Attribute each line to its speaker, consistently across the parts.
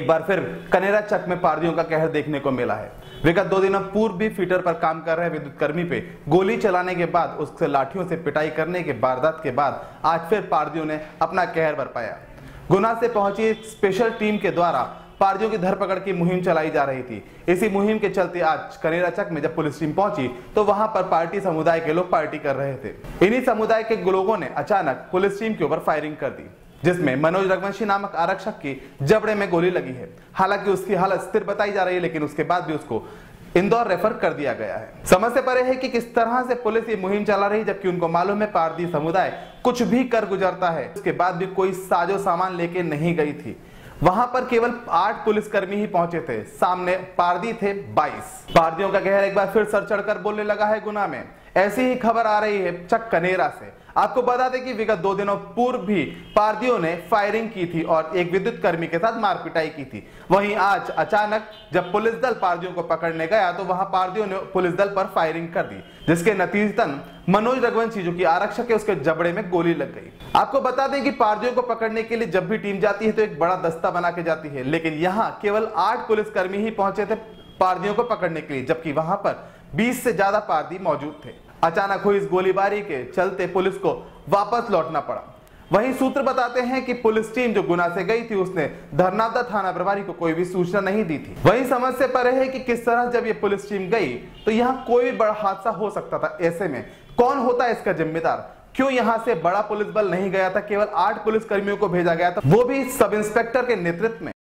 Speaker 1: बार फिर कनेरा चक में पारदियों का कहर देखने को मिला है। विगत 2 दिनों पूर्व भी फीटर पर काम कर रहे विद्युत कर्मी पे गोली चलाने के बाद उससे लाठियों से पिटाई करने के वारदात के बाद आज फिर पारदियों ने अपना कहर बरपाया। गुना से पहुंची एक स्पेशल टीम के द्वारा पारदियों की धरपकड़ की मुहिम चलाई जा रही थी। इसी मुहिम के चलते आज कनेरा चक में जब पुलिस टीम पहुंची तो वहां पर पार्टी समुदाय के लोग पार्टी कर रहे थे। इन्हीं समुदाय के लोगों ने अचानक पुलिस टीम के ऊपर फायरिंग कर दी, जिसमें मनोज रघुवंशी नामक आरक्षक की जबड़े में गोली लगी है। हालांकि उसकी हालत स्थिर बताई जा रही है, लेकिन उसके बाद भी उसको इंदौर रेफर कर दिया गया है। समझ से परे है कि किस तरह से पुलिस ये मुहिम चला रही, जबकि उनको मालूम है पारदी समुदाय कुछ भी कर गुजरता है। उसके बाद भी कोई साजो सामान लेके नहीं गई थी। वहां पर केवल 8 पुलिसकर्मी ही पहुंचे थे, सामने पारदी थे 22। पारदियों का कहर एक बार फिर सर चढ़कर बोलने लगा है गुना में। ऐसी ही खबर आ रही है चक कनेरा से। आपको बता दें कि विगत 2 दिनों पूर्व भी पारदियों ने फायरिंग की थी और एक विद्युत कर्मी के साथ मारपिटाई की थी। वहीं आज अचानक जब पुलिस दल पारदियों को पकड़ने गया तो वहां पारदियों ने पुलिस दल पर फायरिंग कर दी, जिसके नतीजतन मनोज रघुवंशी जो कि आरक्षक है उसके जबड़े में गोली लग गई। आपको बता दें कि पारदियों को पकड़ने के लिए जब भी टीम जाती है तो एक बड़ा दस्ता बना के जाती है, लेकिन यहाँ केवल 8 पुलिसकर्मी ही पहुंचे थे पारदियों को पकड़ने के लिए, जबकि वहां पर 20 से ज्यादा पारदी मौजूद थे। अचानक हुई इस गोलीबारी के चलते पुलिस को वापस लौटना पड़ा। वहीं सूत्र बताते हैं कि पुलिस टीम जो गुना से गई थी उसने धरनावदा थाना प्रभारी को कोई भी सूचना नहीं दी थी। वहीं समझ से परे है कि किस तरह जब ये पुलिस टीम गई तो यहाँ कोई बड़ा हादसा हो सकता था। ऐसे में कौन होता है इसका जिम्मेदार? क्यों यहाँ से बड़ा पुलिस बल नहीं गया था? केवल 8 पुलिस कर्मियों को भेजा गया था, वो भी सब इंस्पेक्टर के नेतृत्व में।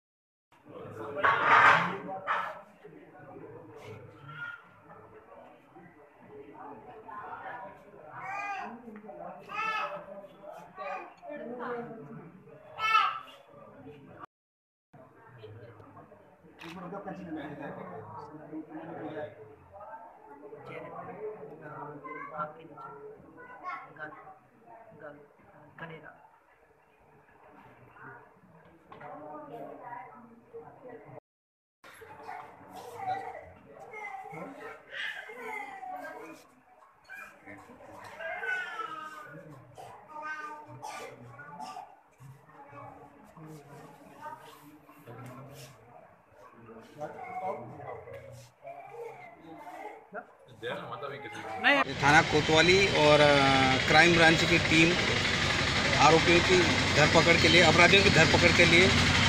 Speaker 2: थाना कोतवाली और क्राइम ब्रांच की टीम आरोपियों की धरपकड़ के लिए, अपराधियों की धरपकड़ के लिए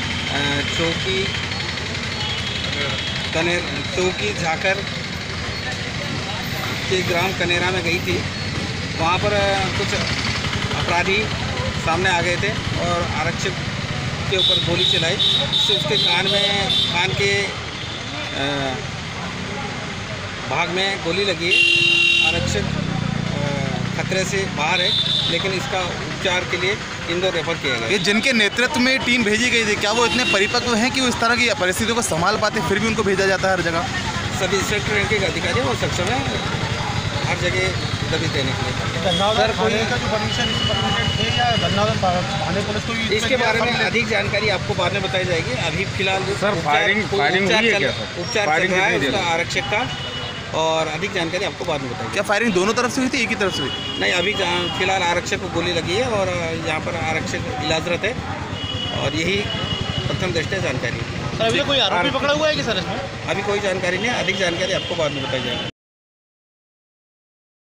Speaker 2: चौकी झाकर के ग्राम कनेरा में गई थी। वहाँ पर कुछ अपराधी सामने आ गए थे और आरक्षक के ऊपर गोली चलाई, जिससे उसके कान के भाग में गोली लगी। आरक्षक खतरे से बाहर है, लेकिन इसका उपचार के लिए इंदौर रेफर किया गया।
Speaker 1: ये जिनके नेतृत्व में टीम भेजी गई थी, क्या वो इतने परिपक्व हैं कि वो इस तरह की परिस्थितियों को संभाल पाते, फिर भी उनको भेजा जाता है हर जगह?
Speaker 2: सभी इंस्पेक्टर रैंक के अधिकारी और सक्षम है हर जगह दबी देने के लिए।
Speaker 3: सर कोई का जो परमिशन थे या थाने पुलिस को
Speaker 2: इसके बारे में अधिक जानकारी आपको बाद में बताई जाएगी। अभी फिलहाल
Speaker 3: सर फायरिंग हुई है क्या?
Speaker 2: उपचार चल रहा है उसका आरक्षक का, और अधिक जानकारी आपको बाद में बताइए।
Speaker 1: क्या फायरिंग दोनों तरफ से हुई थी, एक ही तरफ से हुई?
Speaker 2: नहीं, अभी फिलहाल आरक्षक को गोली लगी है और यहाँ पर आरक्षक इलाजरत है, और यही प्रथम दृष्टया जानकारी है।
Speaker 3: सर अभी कोई आरोपी पकड़ा हुआ है कि सर इसमें?
Speaker 2: अभी कोई जानकारी नहीं है, अधिक जानकारी आपको बाद में बताई जाएगी।